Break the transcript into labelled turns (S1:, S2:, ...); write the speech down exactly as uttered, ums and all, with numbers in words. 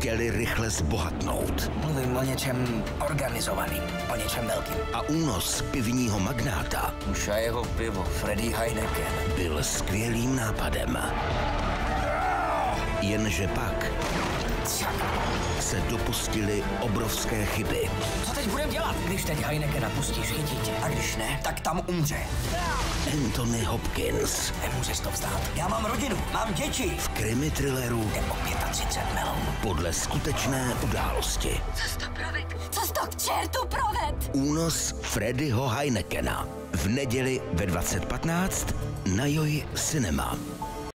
S1: chtěli rychle zbohatnout.
S2: Mluvím o něčem organizovaným, o něčem velkým.
S1: A únos pivního magnáta
S2: Už a jeho pivo, Freddy Heineken.
S1: byl skvělým nápadem. Jenže pak se dopustili obrovské chyby.
S2: Co teď budeme dělat, když teď Heinekena pustíš chytítě? A když ne, tak tam umře.
S1: Anthony Hopkins
S2: Nemůžeš to vzdát. Já mám rodinu, mám děti.
S1: v krimi thrilleru
S2: Jde o třicet pět melonů.
S1: podle skutečné události.
S3: Co jsi to proved? Co jsi to k čertu proved?
S1: Únos Freddyho Heinekena v neděli ve dvacet patnáct na Joy Cinema.